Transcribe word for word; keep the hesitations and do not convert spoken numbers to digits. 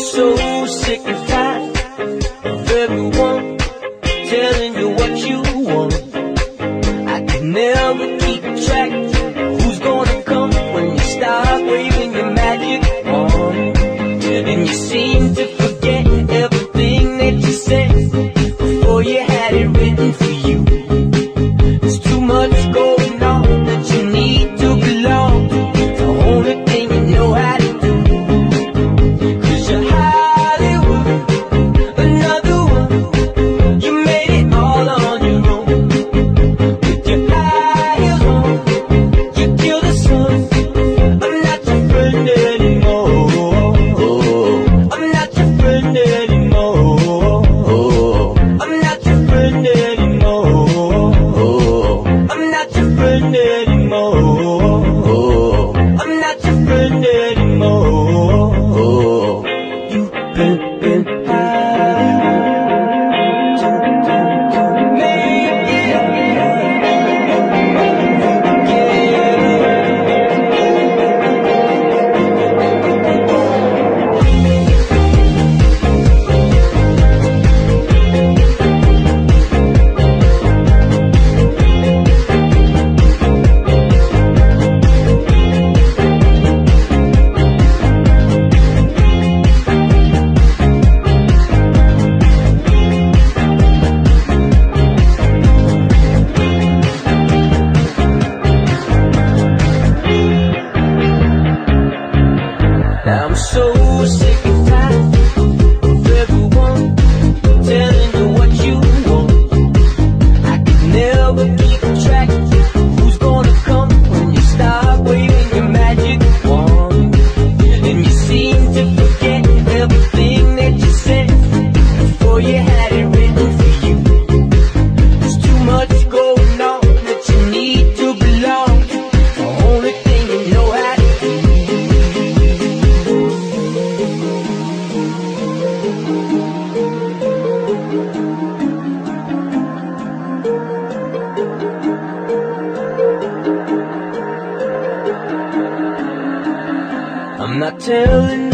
so sick and tired of everyone telling you what you want. I could never keep track of who's gonna come when you start waving your magic wand. And you seem to forget everything that you said before you had it written for you. There's too much going on that you need to belong. The only thing you know how to do. Cause you're Hollywood, another one. You made it all on your own. With your high heels on, you kill the sun. I'm not your friend anymore. I'm not your friend anymore. I'm not your friend anymore. I'm not your friend anymore. I'm not your friend anymore. You've been, been hiding to, to, to make it Now I'm so sick and tired of everyone telling you what you want. I could never keep track of who's gonna come when you start waving your magic wand. And you seem to forget everything that you said before you had it written for you. There's too much going on that you need to belong. The only thing you know how to do. I'm not telling